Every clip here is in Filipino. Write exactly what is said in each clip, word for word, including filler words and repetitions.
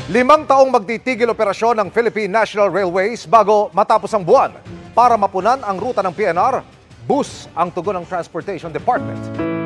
Limang taong magtitigil operasyon ng Philippine National Railways bago matapos ang buwan. Para mapunan ang ruta ng P N R, bus ang tugon ng Transportation Department.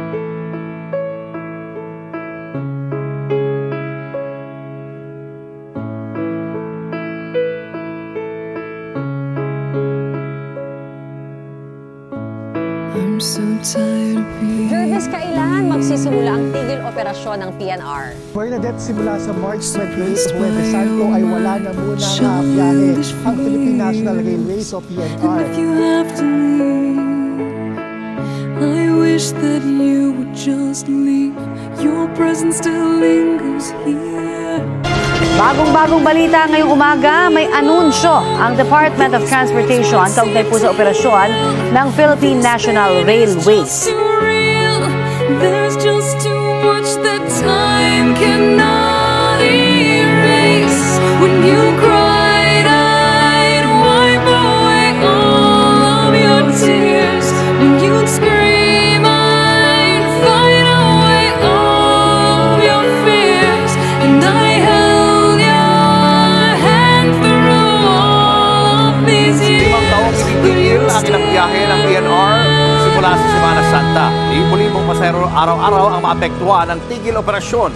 I'm so tired of being... Jervis, kailan magsisimula ang tigil operasyon ng P N R? Bernadette, simula sa March twenty-eight, Huwebes Santo ay wala na muna ang biyahe ang Philippine National Railways o P N R. If you have to leave, I wish that you would just leave. Your presence still lingers here. Bagong-bagong balita ngayong umaga, may anunsyo ang Department of Transportation kaugnay po sa operasyon ng Philippine National Railways. There's just too much that time cannot erase. When you cried, I'd wipe away all of your tears. When you'd scream, I'd fight away all of your fears. And I held your hand through all of these years. Limang taong ititigil ang ilang biyahe ng P N R simula sa Semana Santa. Libo-libong pasahero araw-araw ang maapektuhan ng tigil operasyon.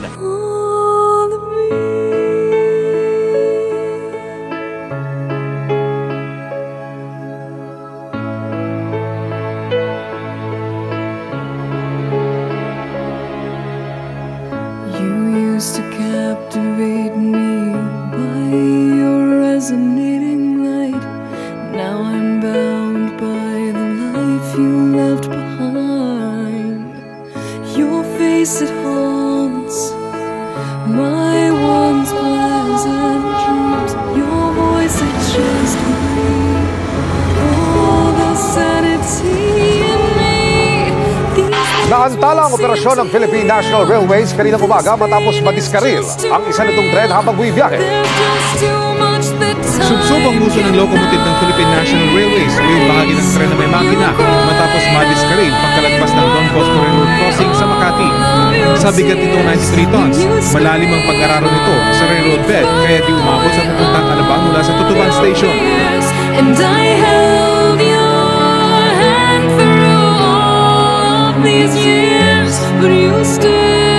You used to captivate me by your resonating light. Now I'm bound by the life you left behind. Your face, it haunts my once pleasant dreams. Your voice, it just breathes all the sanity in me. Naantala ang operasyon ng Philippine National Railways kaninang umaga matapos madiskaril ang isa nitong tren habang bumibiyahe. Subsubang muso ng locomotive ng Philippine National Railways o yung bahagi ng tren na may makina matapos madiskaril pagkalagpas ng Don Bosco Railroad Crossing sa Makati. Sa bigat nitong ninety-three tons, malalim ang pag-araro nito sa railroad bed kaya di umabot sa pupuntang Alabang mula sa Tutuban Station. And I held your hand through all of these years, but you still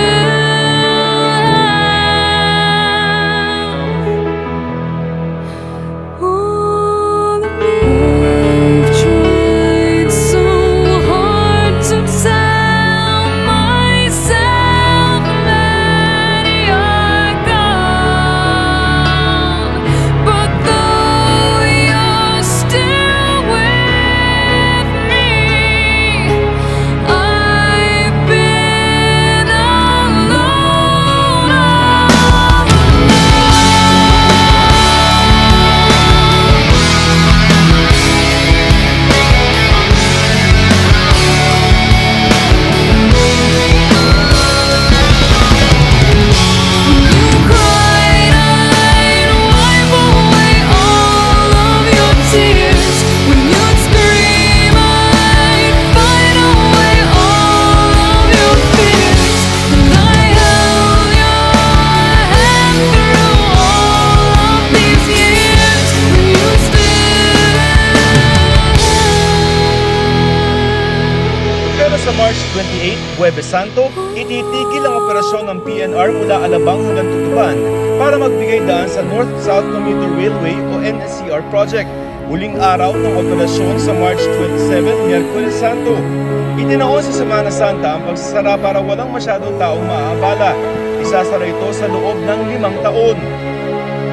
all of me. I've tried so hard to tell myself that you're gone, but though you're still with me, I've been alone all you cried, I'd wipe away all of your tears. When you'd scream, I'd fight away all of your fears. And I held your hand through all of these years, but you still. Pero sa March twenty-eight, Huwebes Santo, ititigil ang operasyon ng P N R mula Alabang hanggang Tutuban para magbigay daan sa North-South Commuter Railway o N S C R project. Huling araw ng operasyon sa March twenty-seven, Miyerkules Santo. Itinaon sa Semana Santa ang pagsasara para walang masyadong taong maaabala. Isasara ito sa loob ng limang taon.